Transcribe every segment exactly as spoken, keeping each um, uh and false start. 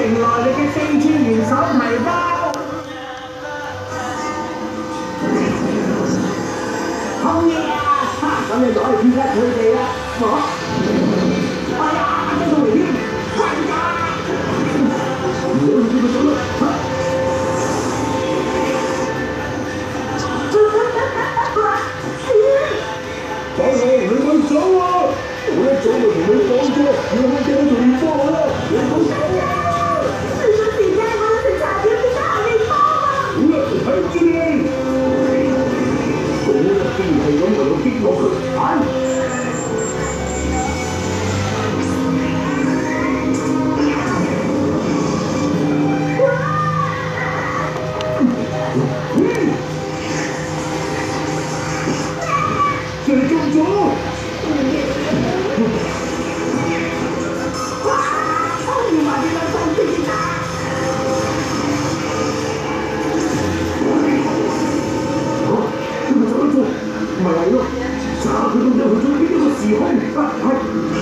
迎來你嘅四次元手提包。好嘢啊！咁你就可以撇甩佢哋啦。我，哎呀，跟到嚟添，快啲啊！唔好叫佢走啦。走啦，你咪走啊！我一早就同你講咗，要喺幾多度練波好啦，你冇走啊！你想點解我要食茶點點解係練波啊？好啦，睇住你。我既然係咁，唯有擊落佢。係。射中咗！哇！我要買啲兩三千啊！嚇！呢個走得咗，唔係係咯？查佢到底去咗邊一個時空？啊係！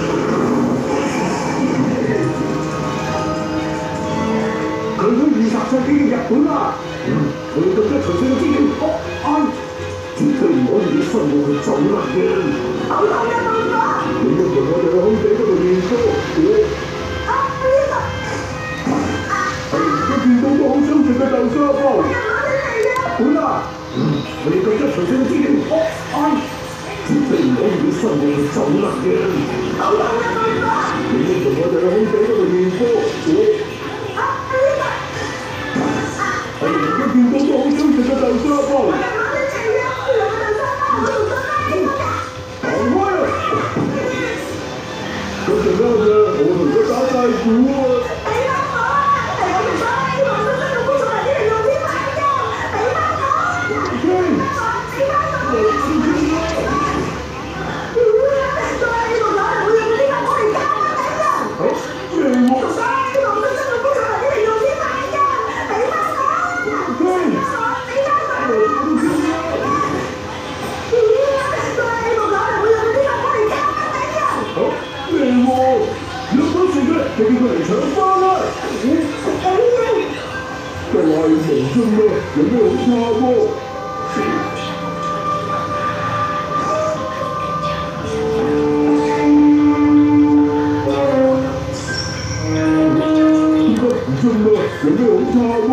佢喺二十世紀嘅日本啊！嗯，我要更加詳細嘅資料。哦，係。絕對唔可以俾生活去走甩嘅。好痛啊！到咗。你認為我哋喺空地嗰度練波？啊！呢個係一見到都好想食嘅豆沙包。我又攞你嚟啊！本啊！嗯，我要更加詳細嘅資料。哦，係。絕對唔可以俾生活去走甩嘅。好痛啊！到咗。你認為我哋喺空地嗰度練波？啊！呢個係一見到都好想食嘅豆沙包。嗰陣間啫，我同佢打晒鼓啊！俾翻我啊！係我條手機黃色色嘅工作人員嚟用錢買㗎，俾翻我！俾翻我！俾翻我！屌啊！再呢度攞嚟會用呢個我嚟交啊！頂啊！好，咩喎？條手機黃色色嘅工作人員嚟用錢買㗎，俾翻我！俾翻我！俾翻我！屌啊！再呢度攞嚟會用呢個我嚟交啊！頂啊！好。咩喎？有本事嘅，就叫佢嚟搶翻啦！就係明啫嘛，有咩好怕喎？點解唔啫嘛？有咩好怕喎？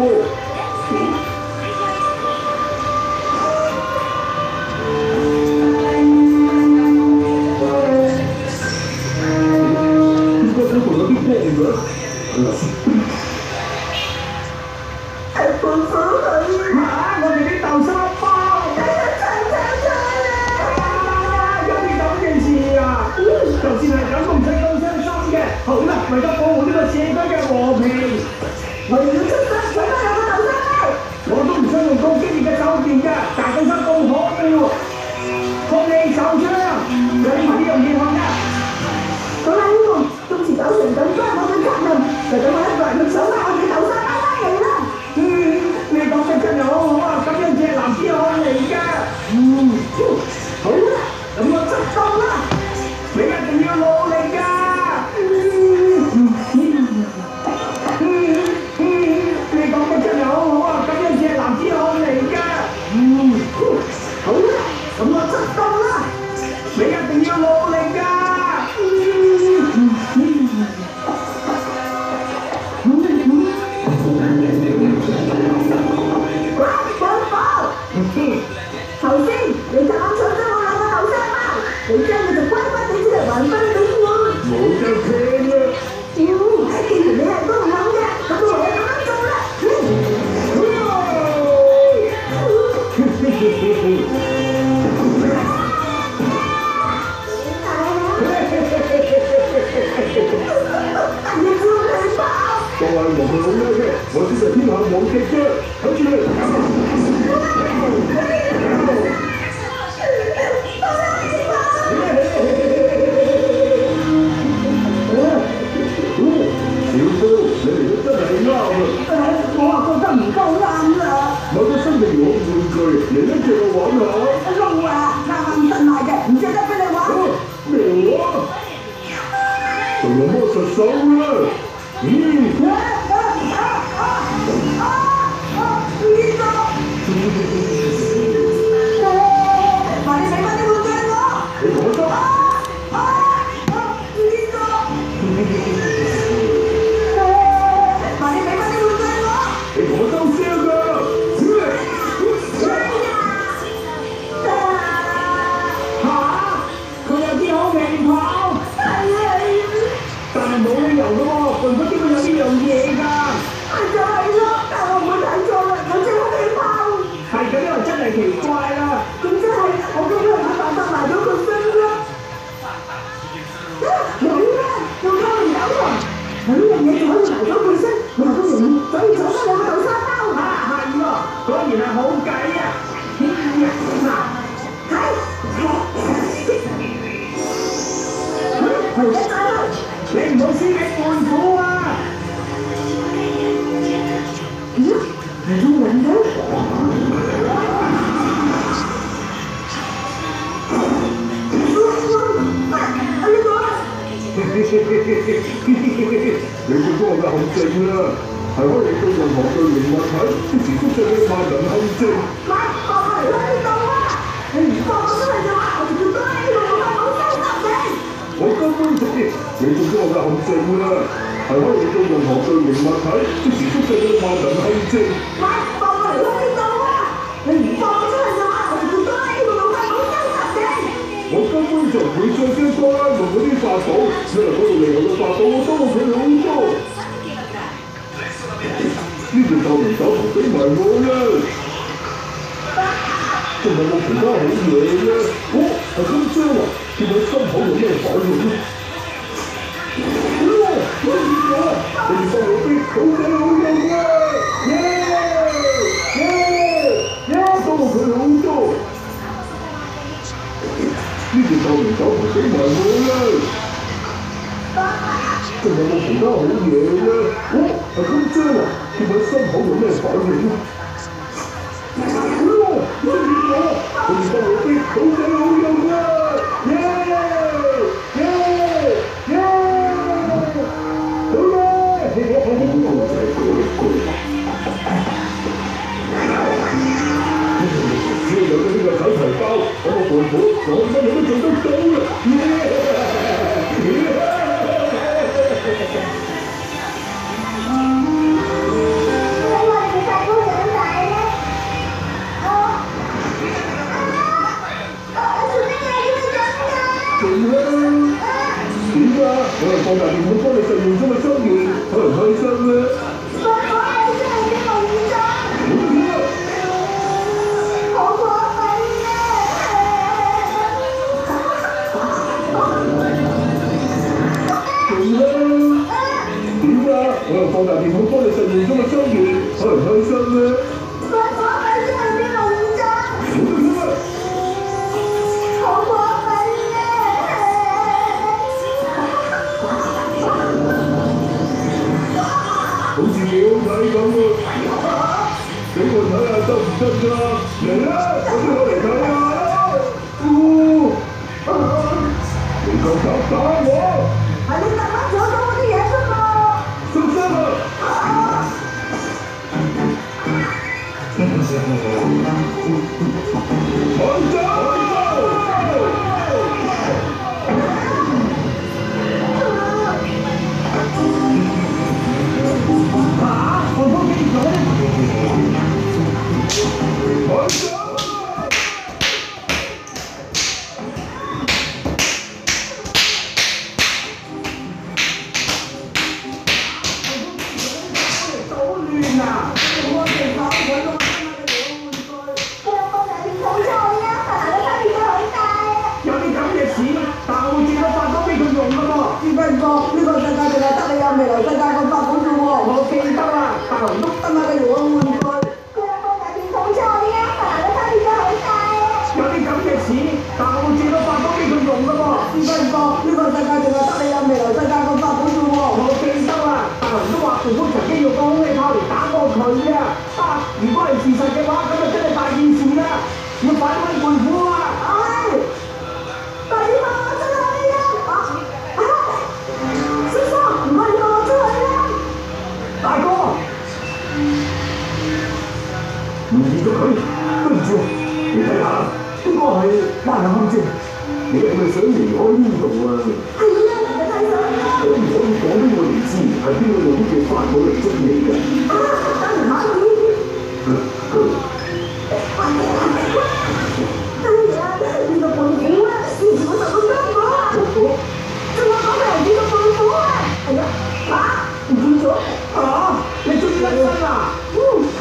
係胖虎佢嚇！我哋啲豆沙包，你都搶搶搶啊！有啲咁嘅事啊！就算係咁都唔使咁傷心嘅。好啦，為咗保護呢個社區嘅和平，我哋要出手搶翻兩個豆沙包。我都唔想用咁激烈嘅手段㗎，大豆沙咁可笑。放你手槍，兩埋呢樣嘢學㗎。好啦，呢個今次搞成咁，關我哋責任，就等我一個人去搶翻我哋豆沙包翻嚟啦。嗯，你講得真係好好啊，咁樣隻男子漢嚟㗎。嗯，好啦，咁我出動啦，你一定要努力㗎。嗯嗯嗯嗯，你講得真係好好啊，咁樣隻男子漢嚟㗎。嗯，好啦，咁我出動啦，你一定要努力㗎。頭先你就啱搶咗我兩個豆沙包，你將佢就乖乖地出嚟還翻俾我。冇得聽啦！屌，既然你係都唔諗嘅，咁我唯有咁樣做啦。各位無論好叻嘅，我只係天下無敵啫，睇住你。小哥，你嚟得真係啱啊！我話覺得唔夠啱啦。買咗新嘅遙控玩具，嚟一隻我玩下。路啊，啱啱新買嘅，唔值得俾你玩。咩話？仲有魔術手啦？嗯。 跑，但係冇理由嘅喎，棍哥點會有呢樣嘢㗎？係就係咯，但我唔會睇錯啦，有隻氣泡。係咁樣真係奇怪啦。咁即係我今日冇辦法埋咗個身啦。有啦，仲有唔有喎？有呢樣嘢仲可以埋咗個身，你話都容易，所以搶翻兩個豆沙包。啊，係喎，果然係好計啊！嗱，睇。回一仔啦！你唔好輸俾胖虎啊！咦？係中人嘅？我呢個你最多嘅陷阱啦，係可以對任何巨型物體即時縮細嘅萬能陷阱。咪放我嚟呢度啊！你唔放我出嚟嘅話，我就要拉你落去冇收拾你。我根本就你中咗我嘅陷阱啦，係可以對任何巨型物體即時縮細嘅萬能陷阱。咪放我嚟呢度啊！你唔放我出嚟嘅話，我就要拉你落去冇收拾你。我根本就唔會再驚多啦，用嗰啲法寶，因為嗰度嚟嘅法寶我多佢好多。呢條透明手套俾埋我啦！仲有冇其他好嘢咧？哦，係金蕉啊！見到心口有咩反應咧？哇！好熱啊！你哋幫我啲好仔好用啊！耶耶耶！多佢好多。呢條透明手套俾埋我啦！仲有冇其他好嘢咧？哦，係金蕉啊！見到心口有咩反應咧？哇！好熱啊！你哋幫我啲好仔好用啊！耶耶耶！好啦！呢個就係嗰一句。只要有咗呢個手提包，咁我胖虎就乜嘢都做得到啦！我係放大電筒幫你實現咗個心願，開唔開心咧？我我係真係啲夢想。好嘢！好過分啊！做啦！點啊？我係放大電筒幫你實現咗個心願，開唔開心咧？我我係真係啲夢想。好嘢！好過分啊！好似幾好睇咁喎，俾我睇下得唔得㗎？嚟啦，我都攞嚟睇下啦！哦，你夠膽打我？係你特登搶咗我啲嘢啫嘛！出聲啊！慢走！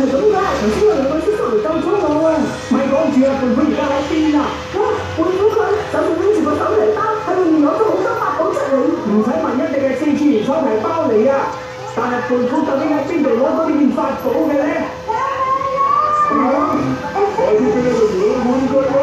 係咁㗎，頭先有兩個叔叔嚟救咗我啊！咪講住啊，胖虎而家喺邊啊？哇！胖虎佢手上拎住個手提包，喺裏面攞咗好多法寶出嚟。唔使問，一定係四次元手提包嚟㗎。但係胖虎究竟喺邊度攞到呢件法寶嘅咧？快啲俾你個養玩具喎！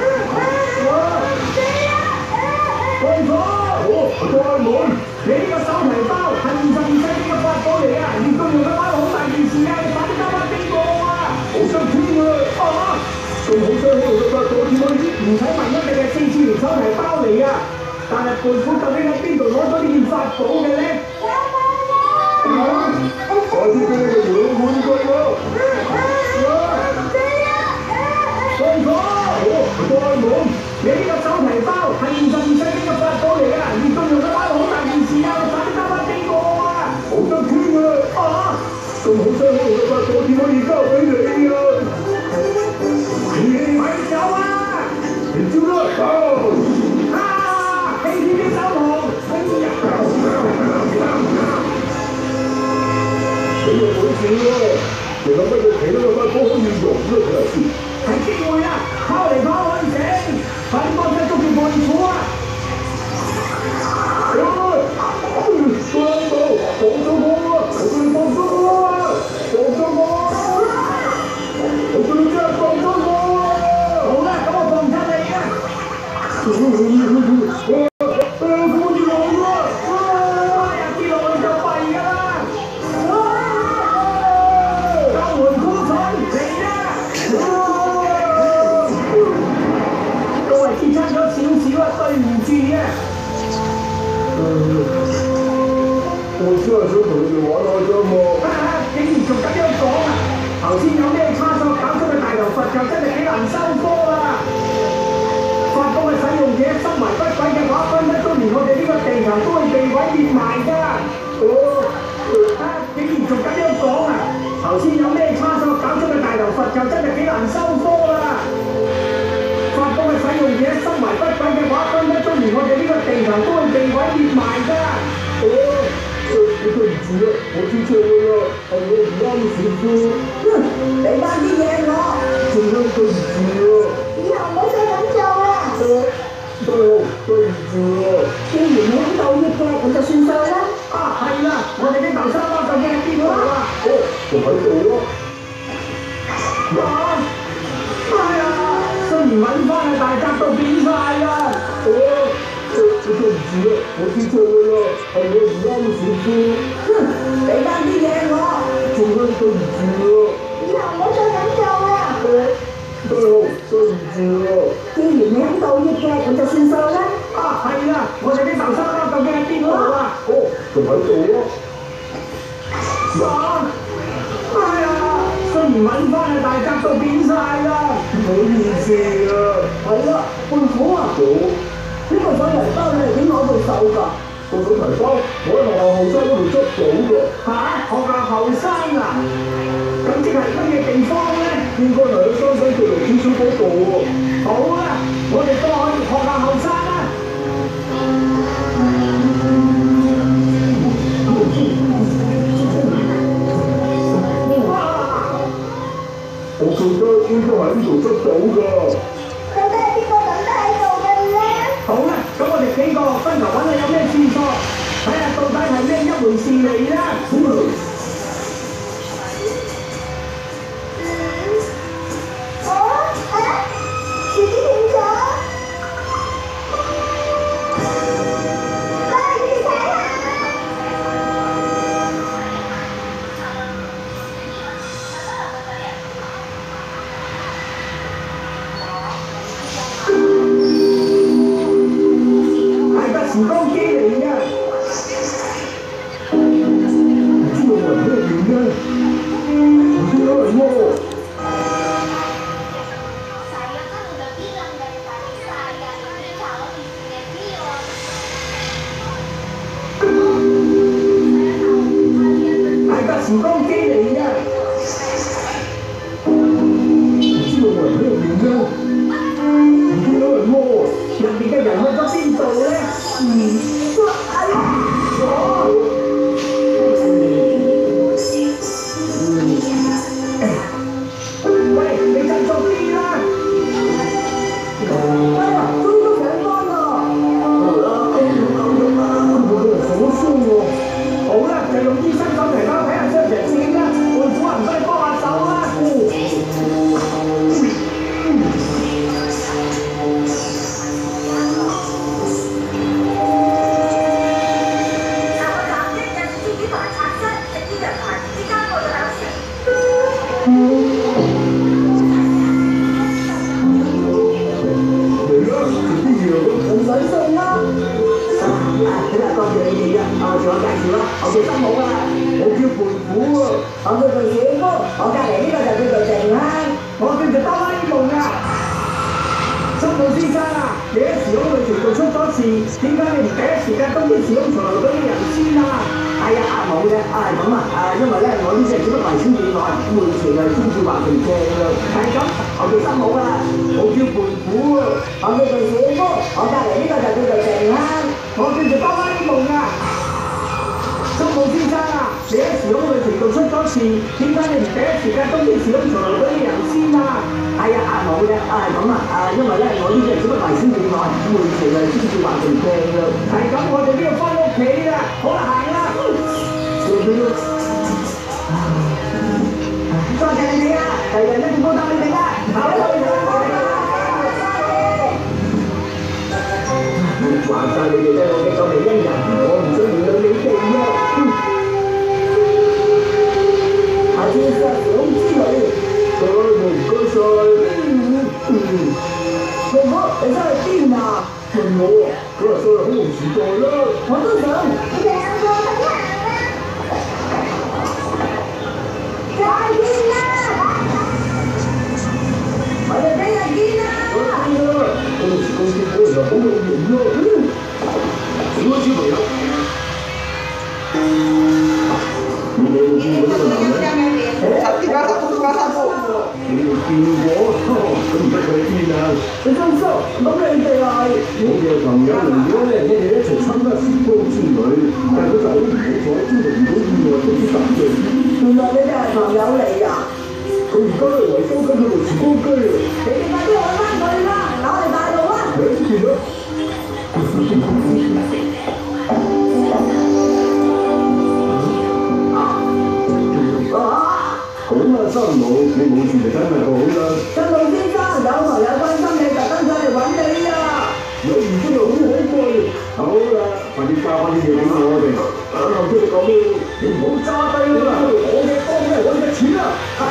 胖虎，開門！你呢個手提包係二十二世紀嘅法寶嚟啊！越到用嘅話好大件事啊！你快啲交翻俾我啊！好心天啊！啊！咁好想喺度嘅法寶點可以？唔使問，一定係四次元手提包嚟啊！但係胖虎究竟喺邊度攞咗呢件法寶嘅咧？快啲俾你個養玩具喎！胖虎，開門！你呢個手提包係二十二世紀嘅法寶嚟啊！越到用嘅話好大件事啊！你快啲交翻俾我啊！好心天啊！啊！咁好想喺度嘅法寶點可以交俾你啊？你哋快啲走啊！你招啦！走！啊！飛天的手龍！哎呀！你有本事喎！你諗乜嘢其他嘅法寶可以用咧？睇下先。係機會啊！拋嚟拋去整，快啲幫手捉住胖虎啊！放咗我啊！放咗我啊！我叫你放咗我啊！放咗我啊！我叫你真係放咗我啊！好啦，咁我放唔出你啊！誒，佢好似老啊！哇！呀，跌落去就弊㗎啦！救援姑娘嚟啦！都係跌親咗少少啊，對唔住啊！我只係想同你哋玩下啫嘛。啊！竟然仲咁樣講啊！頭先有咩差錯搞出嘅大頭佛就真係幾難收科啊！法寶嘅使用者心懷不軌嘅話，分分鐘連我哋呢個地球都會被毀滅埋㗎。哦！啊！竟然仲咁樣講啊！頭先有咩差錯搞出嘅大頭佛就真係幾難收科啦！法寶嘅使用者心懷不軌嘅話，分分鐘連我哋呢個地球都會被毀滅埋㗎。哦！我對唔住啦，我知錯啦，係我唔啱少少。哼！俾翻啲嘢我。仲啱對唔住啊！以後唔好再咁做啦。得，得，對唔住啊。既然你肯道歉嘅，咁就算數啦。啊，係啦，我哋啲頭衫包究竟喺邊度啊？哦，就喺度咯。啊！哎呀，雖然揾翻嘅大閘都變晒啦。哦。我對唔住啦，我知錯啦，係我唔啱少少。哼！俾翻啲嘢我。仲啱對唔住啦。以後唔好再咁做啦。得，得，對唔住啦。既然你肯道歉嘅，咁就算數啦。啊，係啦，我哋啲頭衫包究竟喺邊度啊？哦，就喺度咯。啊！哎呀，雖然揾翻嘅大閘都變晒啦。唔好意思啊。係啦，胖虎啊。好。呢個手提包你係點攞到手㗎？個手提包我喺學校後山嗰度執到㗎。嚇！學校後山啊？咁即係乜嘢地方咧？應該係喺山西距離少少嗰度喎。好啦，我哋過去學校後山啦。哇！我記得應該喺呢度執到㗎。好啦，咁我哋幾個分頭揾下有咩線索，睇下到底係咩一回事嚟啦。哦，啊，自己點咗？過嚟你睇下。時光機嚟㗎，唔知有冇人咩料咧？唔知有人喎。係架時光機嚟㗎，唔知有冇人咩料咧？唔知有人喎。入面嘅人去咗邊度咧？嗯，哎呀！哦，嗯，誒， 多謝你哋啊！啊，自我介紹啦，我叫生武啊，我叫胖虎啊，我叫做小夫，我隔離呢個就叫做靜香，我叫做哆啦 A 夢啊。生武先生啊，你喺時空旅程度出咗事，點解你唔第一時間東天時空重來嗰啲人先啊？係啊，冇嘅，啊係咁啊，啊因為咧我呢隻只不過係小意外，回程係先至話佢正啊。係咁，我叫生武啊，我叫胖虎啊，我叫做小夫，我隔離呢個就叫做靜香，我叫做哆啦 A 夢啊。生武先生啊，你喺時空旅程度出咗事，點解你唔第一時間東天時空重來嗰啲人先啊？係啊，啊冇嘅，啊係咁啊，啊因為咧我呢隻只不過係小意外，回程係先至話佢正啊。係咁，我哋呢度翻屋企啦，好啦，行啦。多謝你哋啊！第日一定報答你哋啦！好啦，話晒你哋咧，我嘅救命恩人，我唔想連累你哋啊！下次試下時空之旅，我唔該晒。老婆，你真係癲啊！問我啊，佢話上嚟恐龍時代啦，我都想。你哋兩個睇下啦！再見啦！我哋聽日見啦！再見啦！我哋時光機果然係好有用啊！小小朋友，你哋有冇見過呢個男人？十點加十分加三分。你哋見過？咁唔得佢哋邊啊？你放心，咁你哋係我嘅朋友嚟咗咧，我哋一齊參加時光之旅，但係佢就好唔好彩，真係遇到意外都幾突然。原來你哋係朋友嚟㗎？佢而家咧維修緊佢部時光機啊！你哋快啲揾翻佢啦！嗱，我哋大路啊！你見啦！好啦，生武，你冇事就真係好啦。生武先生，有朋友關心你，特登上嚟揾你啊！有唔知又好可貴。好啦，快啲交翻啲嘢俾我哋。啊，唔知你講咩？你唔好揸低啦！我嘅幫咩？我嘅錢啊！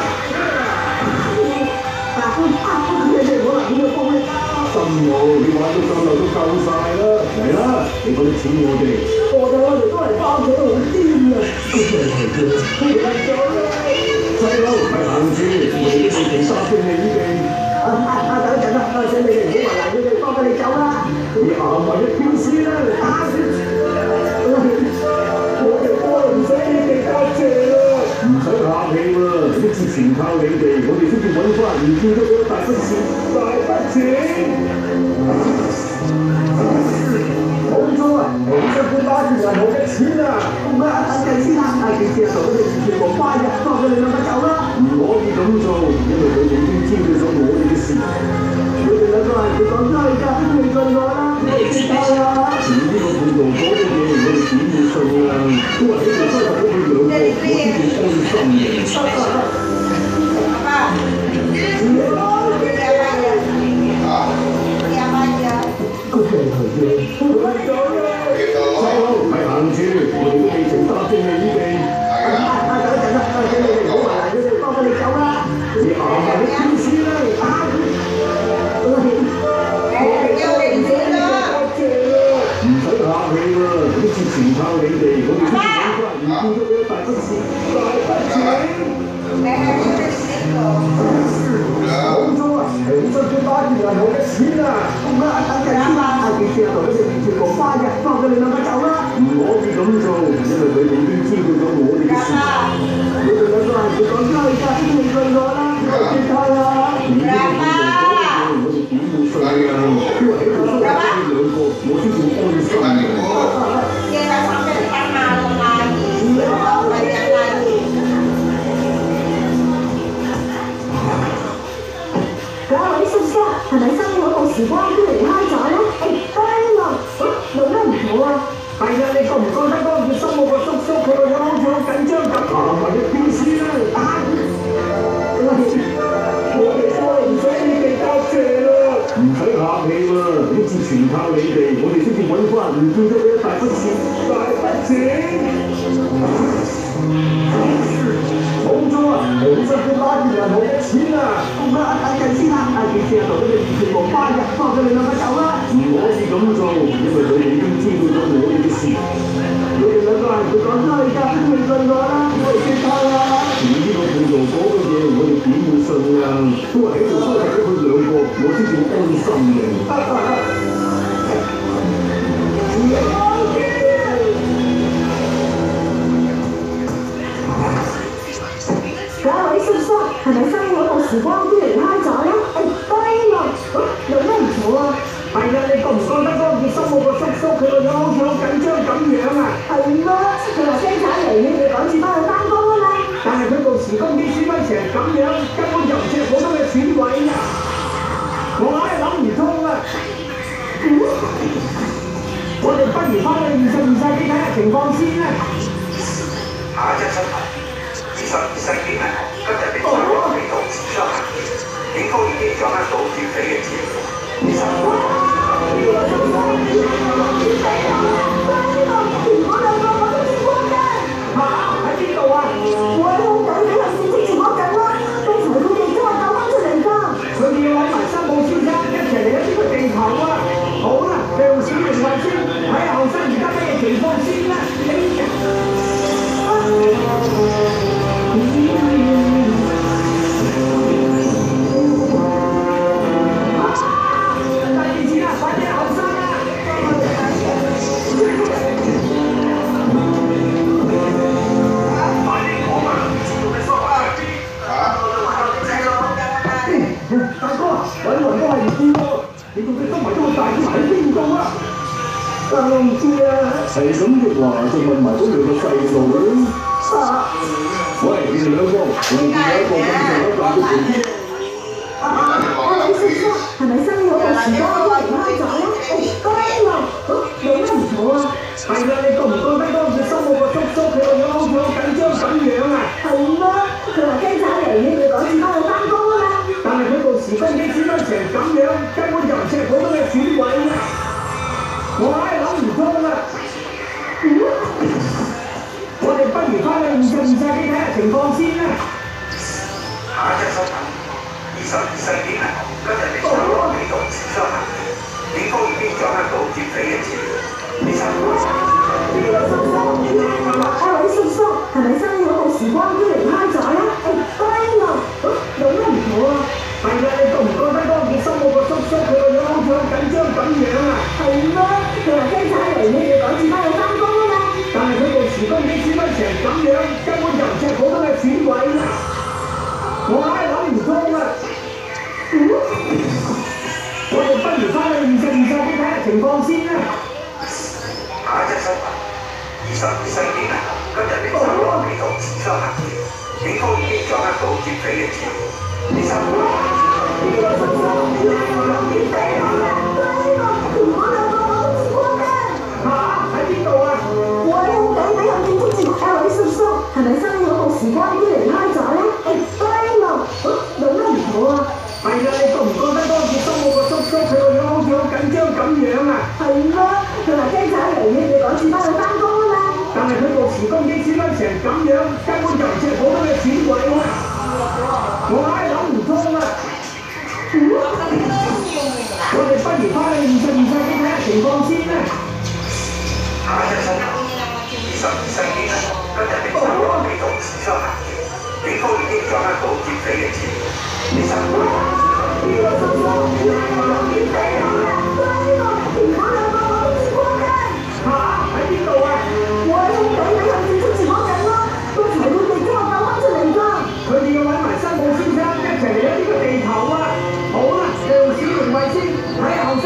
啊，你哋可能要幫你啦。生武，你玩到咁耐都夠晒啦，嚟啦！你嗰啲錢我哋。我哋我哋都係包咗好癲啊！咁又係啫，嚟咗啦！細佬，咪行住，我哋啲事情三邊你哋。啊啊啊！等陣啦，多謝你哋，唔好為難你哋，幫佢哋走啦。你行埋一邊先啦。我哋多唔使你哋多謝啦。唔使客氣啦，呢次全靠你哋，我哋先至揾翻，唔見咗嗰大筆錢，大筆錢。冇錯啊，我哋根本攞住人我嘅錢啊！咁啊，等陣先啦，阿傑志啊，同佢哋全部翻入，幫佢哋兩個走啦。唔可以咁做，因為佢哋已經知道咗我哋嘅事。佢哋兩個係佢講真㗎，唔信我啦，我哋知道啦。至於呢個半路講嘅嘢，我哋點會信啊？都係喺度收埋咗佢兩個，我先至安心嘅。爸爸，個病係嘅，我哋走啦！細佬，咪行住，我哋都未曾答應你哋。啊啊！等一陣啦，請你哋唔好為難佢哋，幫佢哋走啦！你行埋啲天師啦！啊！我哋都唔使你哋多謝啦，唔使客氣啦，呢次全靠你哋，我哋先至揾翻，唔見咗幾多大筆錢，大筆錢。冇錯啊，係好辛苦打住人我嘅錢啊！咁啊，等陣先啦，阿傑志啊，同佢哋全部翻入，幫佢哋兩個走啦！唔可以咁做，因為佢哋已經知道咗我哋嘅事。你哋兩個係佢講真㗎，先至信我啦，我哋知道啦。你呢個半路講嘅嘢，我哋點會信啊？因為喺度收埋呢兩個，我先至會安心嘅。各位叔叔，係咪生咗部時光機嚟蝦仔咧？誒，當啊，做咩唔好啊？係啊，你覺唔覺得嗰個叫生我個叔叔佢個樣好似好緊張咁？行埋一邊先啦！啊！我哋都係唔使你哋多謝啦，唔使客氣啦，呢次全靠你哋，我哋先至揾翻，唔見咗幾多大筆錢，大筆錢。冇錯啊，好辛苦打住人我嘅錢啊！咁啊，等陣先啦，阿傑志啊，同佢哋全部翻入，幫佢哋兩個走啦。唔可以咁做，因為佢哋已經知道咗我哋嘅事。 時光機離開咗咧？誒低落，有咩唔妥啊？ 係啊，你覺唔覺得嗰個熱心嗰個叔叔佢個樣好似好緊張咁樣啊？ 係咯，佢話聲產嚟，你哋趕住翻去翻工啊嘛。 但係佢部時光機轉翻成咁樣，根本就唔似係普通嘅選位啊！我硬係諗唔通啊！嗯、我哋不如翻去二十二世紀睇下情況先啦。 下一新聞：二十二世紀銀行今日被查獲被盜智商行劫，警方已經掌握到劫匪嘅資料。二十二嚇！喺邊度啊？ 我喺空底俾人截截住我緊啦！剛才佢哋都係救翻出嚟㗎。 佢哋要揾埋三寶先生一齊嚟一呢個地球啊！好啦，讓小明話先，睇下後生而家咩情況先啦。大件事啦，快啲後生啦！大哥，揾雲都係唔知喎，你到底收埋咗個大師喺邊度啊？但我唔知啊。係咁嘅話，就問埋嗰兩個細路啦。啊！喂，你哋兩個，你哋見到一個咁上一大嘅條件。 阿偉叔叔，係咪生咗個時光機離開咗咧？誒低落，有咩唔妥啊？ 係啦，你覺唔覺得嗰個熱心嗰個叔叔佢個樣好似好緊張咁樣啊？ 係咯，佢話聲產嚟，你哋趕住翻去翻工啊嘛。 但係佢部時光機轉翻成咁樣，根本就唔似係普通嘅選位啊！我硬係諗唔通啊！嗯、我哋不如翻去二十二世紀睇下情況先啦。 下一新聞：二十二世紀銀行今日被查獲被盜智商行劫，警方已經掌握到劫匪嘅資料。二十二阿偉叔叔，係咪生咗部時光機離開咗咧？誒低落，有咩唔妥啊？ 係啦，你覺唔覺得嗰個熱心嗰個叔叔佢個樣好似好緊張咁樣啊？ 係咯，佢話聲產嚟，你哋趕住翻去翻工啊嘛。 但係佢部時光機轉翻成咁樣，根本就唔似係普通嘅選位啊！我硬係諗唔通啊！嗯、我哋不如翻去二十二世紀睇下情況先啦。 下一新聞：二十二世紀銀行今日被查獲被盜智商行劫，警方已經掌握到劫匪嘅資料。二十二嚇！喺邊度啊？ 我喺空底俾人截截住，阿偉叔叔，係咪生咗部時光機離開咗咧？誒低落，有咩唔妥啊？ 係啦，你覺唔覺得嗰個熱心嗰個叔叔佢個樣好似好緊張咁樣啊？ 係咯，佢話聲產嚟，你哋趕住翻去翻工啊嘛。 但係佢部時光機轉翻成咁樣，根本就唔似係普通嘅選位啊！我硬係諗唔通啊！嗯、我哋不如翻去二十二世紀睇下情況先啦。 下一新聞：二十二世紀銀行今日被查獲被盜智商行劫，警方已經掌握到劫匪嘅資料。二十二嚇！喺邊度啊？ 我喺空底俾人截截住我緊啦！剛才佢哋都係救翻出嚟㗎。 佢哋要揾埋三寶先生一齊嚟咗呢個地球啊！好啦，讓小明慧先睇下後生。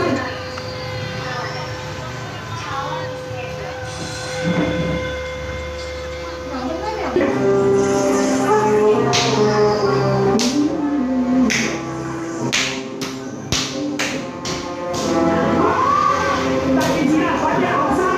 大件事啦，快啲後生啦！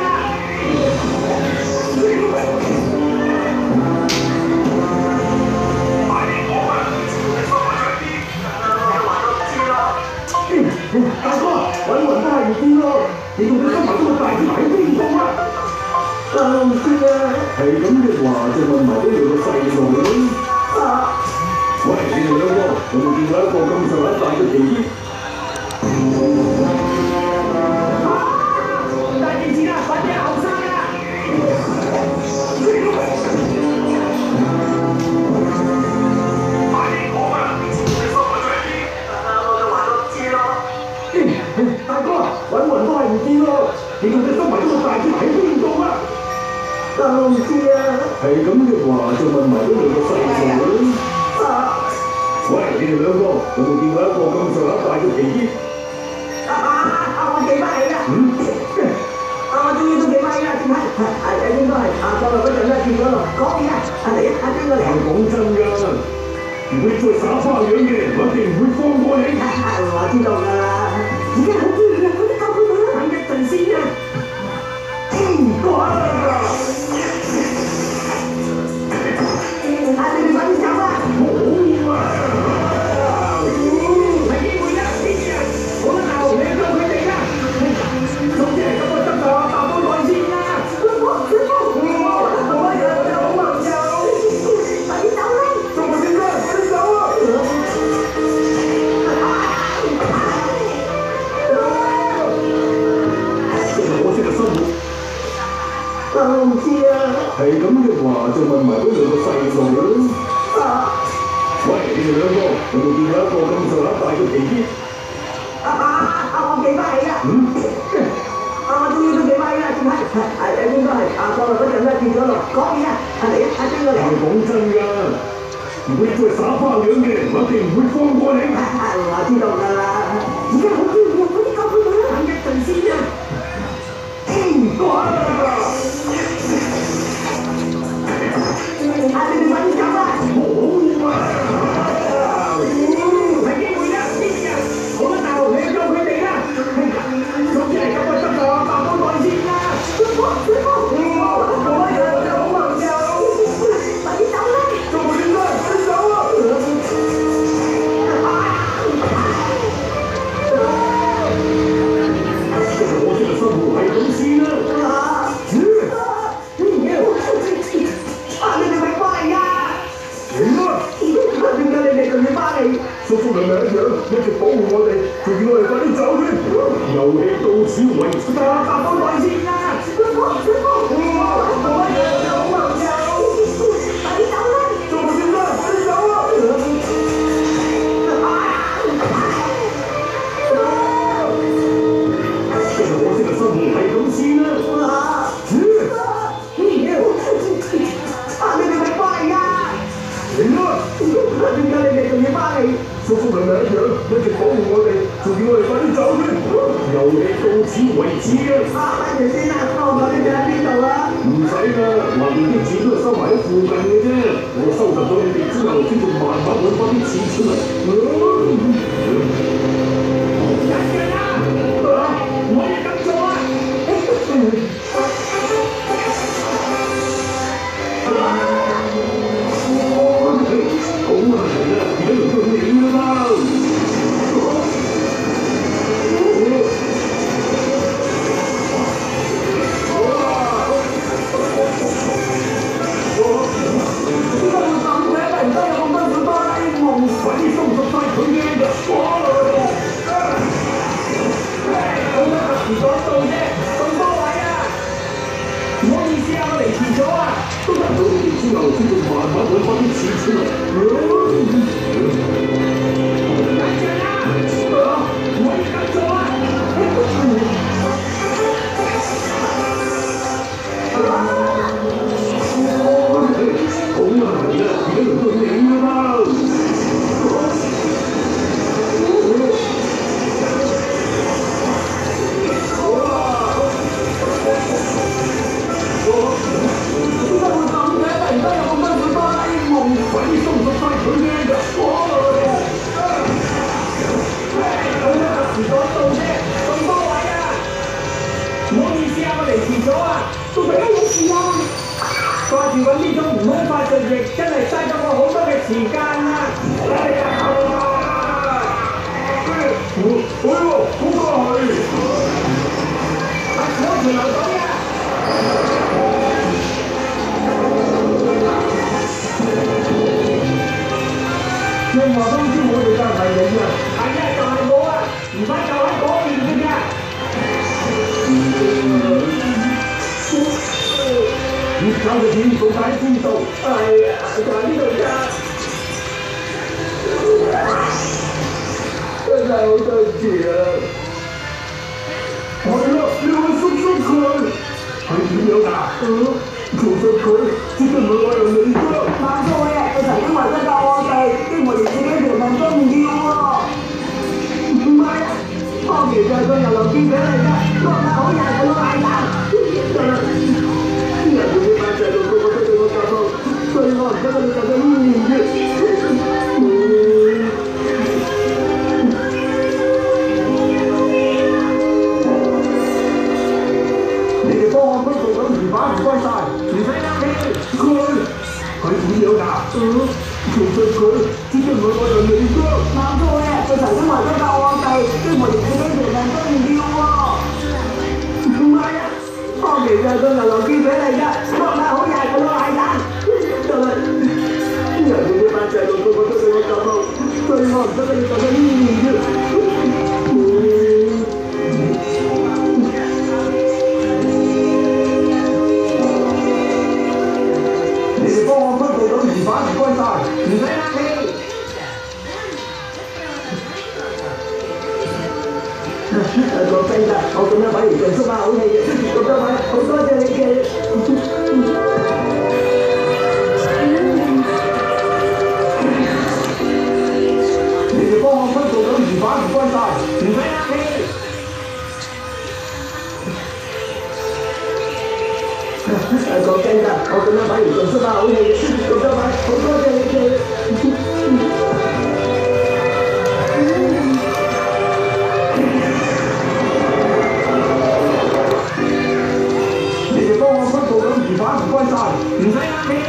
大哥，揾雲都係唔見咯，你到底收埋咗個大師喺邊度啊？啊，我唔知啊。係咁嘅話，就問埋嗰兩個細路啦。啊！喂，你哋兩個，我哋見到一個咁上下大嘅條件。啊！大件事啦，快啲後生啦！大哥，揾雲都係唔見咯，你到底收埋咗個大師喺邊度啊？啊，我唔知啊。係咁嘅話，就問埋嗰兩個細路啦。啊！喂， 你哋兩個有冇見過一個咁上下大嘅皮衣？ 啊啊！我記翻起啦。 嗯。 啊！我終於都記翻起啦，點解？係係應該係下個嗰陣咧見咗咯。講嘢啊！阿嚟啊！阿邊個嚟？ 講真㗎，如果你再耍花樣嘅，我一定唔會放過你。 我知道㗎啦。而家好啲嘅，快啲救佢哋啦！等一陣先啊！嗯，過啦！啊！你哋快啲走啦！ 好啊！ 係機會啦，呢啲人冇得鬧，你救佢哋啦！總之係咁個得㗎，打到內線啦！師傅，師傅，我有有朋友，快啲走啦！ 做乜先啦？快啲走啊！我識嘅生活。 我唔知啊。 係咁嘅話，就問埋嗰兩個細路啦。 啊！ 喂，你哋兩個有冇見過一個咁上下大嘅皮衣？ 啊啊啊！我記翻起啦。 嗯。 啊！我終於都記翻起啦，點解？係係應該係下個嗰陣咧見咗咯。講嘢啊！阿嚟啊！阿邊個嚟？ 係講真㗎，如果你再耍花樣嘅，我一定唔會放過你。 我知道㗎啦。而家好啲嘅，快啲救佢哋啦！等一陣先啊！嗯，過啦！啊！你哋快啲走啦！ 好啊！ 係機會啦，呢啲人冇得鬧，你救佢哋啦！總之係咁個得㗎，打到內線啦！師傅，師傅，我有有朋友，快啲走啦！ 做乜先啦？快啲走啊！其實我識嘅生活係咁先啦。 啊！你哋咪翻嚟呀！ 嚟啦！ 點解你哋仲要翻嚟？ 叔叔娘娘一樣，一直保護我哋，仲叫我哋快啲走添。遊戲到此為止。 打到內線啦！師傅，師傅，我有有朋友，快啲走啦！ 做乜先啦？快啲走啊！其實我識嘅生活係咁先啦。 啊！你哋咪翻嚟呀！ 嚟啦！ 點解你哋仲要翻嚟？ 叔叔娘娘一樣，一直保護我哋，仲叫我哋快啲走添。遊戲到此為止嘅。 啊！不如先啦，我講你哋喺邊度啦？ 唔使啦，話掂啲錢都係收埋喺附近嘅啫。我收集咗你哋之後，先至慢慢揾翻啲錢出嚟。 人嘅啦！我要咁做啊！ 好啊，嚟啦，而家輪到你啦！ 點解會咁嘅？突然間有咁多小哆啦 A 夢， 快啲收拾晒佢嘅人！ 好啦，唔講到啫，咁多位啊！唔好意思啊，我嚟遲咗啊！ 都等到你哋之後，先至慢慢揾翻啲錢出嚟。 等陣啦！唔可以咁做啊！ 好啊，嚟啦，而家輪到你啦！ 點解會咁嘅？突然間有咁多小哆啦 A 夢， 快啲收拾晒佢嘅人！ 好啦，唔講到啫，咁多位啊！唔好意思啊，我嚟遲咗啊！做咩嘢事啊？掛住揾呢種唔通發盡力，真係嘥咗我好多嘅時間啊！ 哎呀，好喎，好過去。 阿我條流隊啊！ 你話當初我哋就係你啊！ 係啊，就係我啊！唔使就喺嗰邊嘅啫。 越搞嘅點做喺邊度？ 係啊，就喺呢度啫。真係好對唔住啊！ 係啊，你去叔叔佢，係點樣㗎？其實佢絕對唔係壞人嚟㗎。 冇錯嘅，佢曾經為咗救我哋，幾乎連自己條命都個遊樂機俾你㗎，落下好人係個壞蛋。人哋呢班細路個個都對我夾好，所以我唔得佢哋就咁黏住。你哋幫我推動咁疑犯唔該晒，唔使客氣。佢佢點樣㗎？嗯。其實佢只係我個人嚟啫，冇錯嘅。佢曾經為咗救我哋，跟我哋自己條命都唔要喎。唔係啊，當其實係個遊樂機俾你㗎，落下好人係個壞蛋。但係人哋呢班細路個個都對我咁好，所以我唔得佢哋就咁黏住。你哋幫我推動咁疑犯唔該晒，唔使客氣。講真㗎，我咁樣反而仲出把口氣嘅，咁多位好多謝你嘅。你哋幫我推動咁疑犯唔該晒，唔使客氣。講真㗎，我咁樣反而仲出把口氣嘅，咁多位好多謝你嘅。疑犯唔該晒，唔使客氣。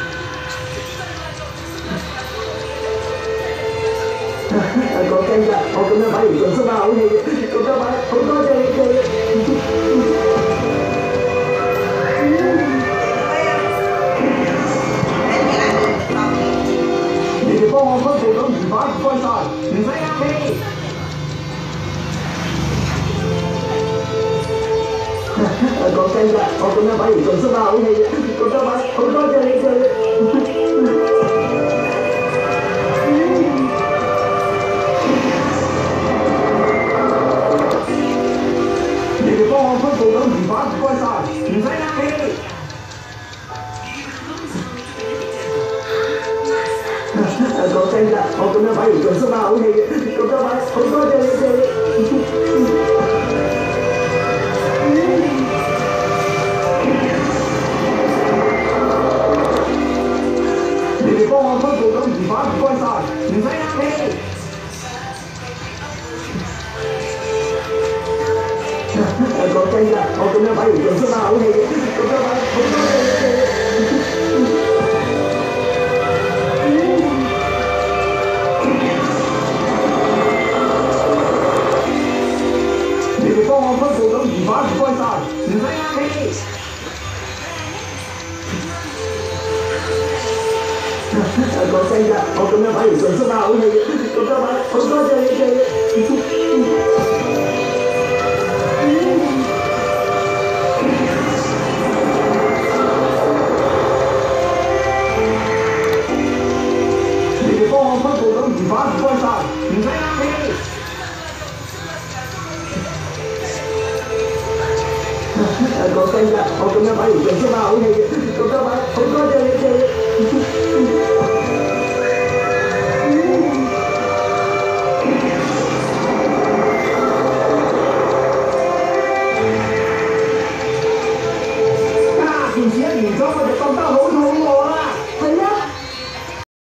講真㗎，我咁樣反而仲出把口氣嘅，咁多位好多謝你哋。你哋幫我推動咁疑犯唔該晒，唔使客氣。講真㗎，我咁樣反而仲出把口氣嘅，咁多位好多謝你哋。你哋幫我推動咁疑犯唔該晒，唔使客氣。講真㗎，我咁樣反而仲出把口氣嘅，咁多位好多謝你哋。你哋幫我推動咁疑犯唔該晒，唔使客氣。講真㗎，我咁樣反而仲出把口氣嘅，咁多位好多謝你哋。你哋幫我推動咁疑犯唔該晒，唔使客氣。講真㗎，我咁樣反而仲出把口氣嘅，咁多位好多謝你哋。你哋幫我推動咁疑犯唔該晒，唔使客氣。講真㗎，我咁樣反而仲出把口氣嘅，咁多位